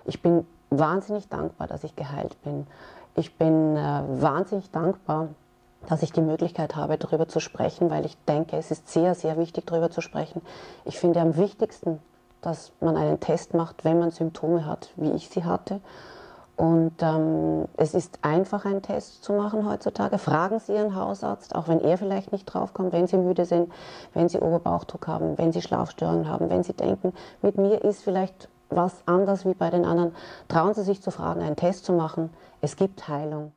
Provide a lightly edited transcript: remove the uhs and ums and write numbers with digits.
Ich bin wahnsinnig dankbar, dass ich geheilt bin. Ich bin wahnsinnig dankbar, dass ich die Möglichkeit habe, darüber zu sprechen, weil ich denke, es ist sehr, sehr wichtig, darüber zu sprechen. Ich finde am wichtigsten, dass man einen Test macht, wenn man Symptome hat, wie ich sie hatte. Und es ist einfach, einen Test zu machen heutzutage. Fragen Sie Ihren Hausarzt, auch wenn er vielleicht nicht draufkommt, wenn Sie müde sind, wenn Sie Oberbauchdruck haben, wenn Sie Schlafstörungen haben, wenn Sie denken, mit mir ist vielleicht was anders wie bei den anderen. Trauen Sie sich zu fragen, einen Test zu machen. Es gibt Heilung.